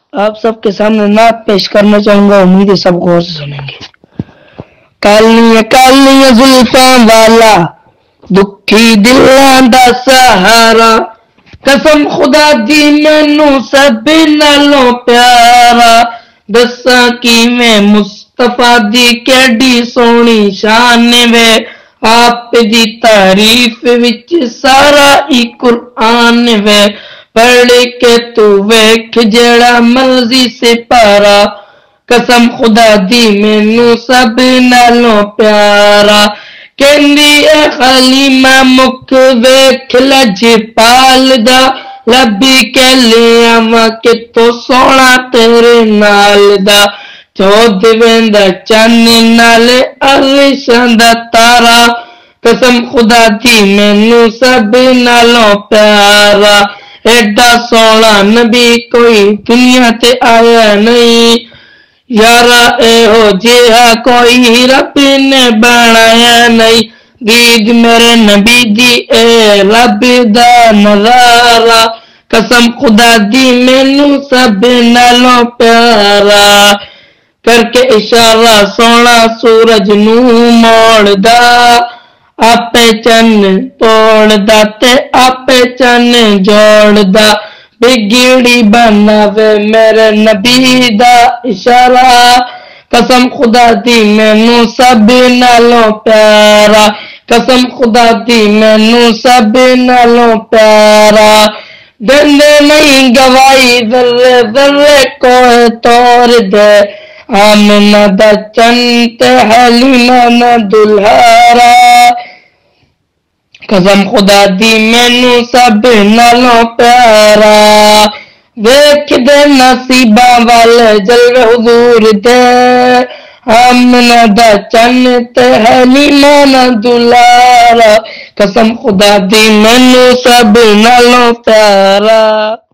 آپ سب کے سامنے نعت پیش کرنا چاہوں گا، امید ہے سب غور سے سنیں گے۔ کالیاں کالیاں زلفاں والا دکھی دلاں دا سہارا، قسم خدا دی مینوں سب نالوں پیارا، دساں کیویں مصطفیٰ دی کیڈی سونی شان وے، آپ دی تعریف وچ سارا ہی قرآن وے، پڑھ کے تو ویکھ جیڑا مرضی سپارا، قسم خدا دی مینوں سب نالوں پیارا، کہندی اے حلیمہ مک ویکھ لجپال دا، لبی کہ لے آواں کتوں سونا تیرے نال دا، چودھویں دا چن نالے عرشاں دا تارا، قسم خدا دی مینوں سب نالوں پیارا، ایڈا سونا نبی کوئی دنیا تے آیا نہیں، یارا اے ہو جہا کوئی رب نے بنایا نہیں، دید میرے نبی دی اے رب دا نظارہ، قسم خدا دی مینوں سب نالوں پیارا، کر کے اشارہ سونا سورج نوں موڑ دا، آپے چن توڑ دا تے آپے چن جوڑ دا، بگڑی بناوے میرے نبی دا اشارہ، قسم خدا دی مینوں سب نالوں پیارا، قسم خدا دی مینوں سب نالوں پیارا، دندے نہیں گوائی ذرے ذرے کوئے توڑ دے، آمنہ دا چن تے حلیمہ نا دلہارا، قسم خدا دی مینوں سب نالوں پیارا، ویکھ دے نصیباں والے جلوے حضور دے، آمنہ دا چن تے حلیمہ نا دلہارا، قسم خدا دی مینوں سب نالوں پیارا۔